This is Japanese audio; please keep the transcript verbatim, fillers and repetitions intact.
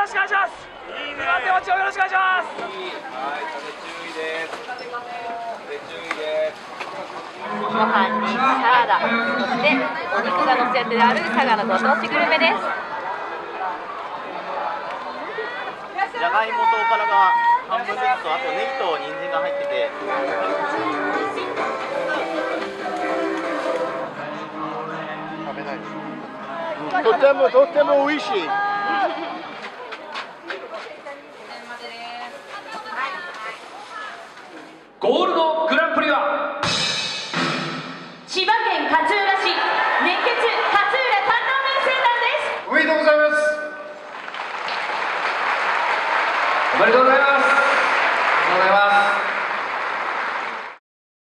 しくお願いします。いいね。手持ちをよろしくお願いします。 はい、風注意です。風注意です。 ご飯にサラダ、そしてお肉が乗せてある佐賀のご当地グルメです。 じゃがいもとおからが半分ずつと、あとネギと人参が入ってて、食べないです。とてもとても美味しい。 ゴールドグランプリは千葉県勝浦市熱血勝浦担当面接団です。 おめでとうございます。おめでとうございます。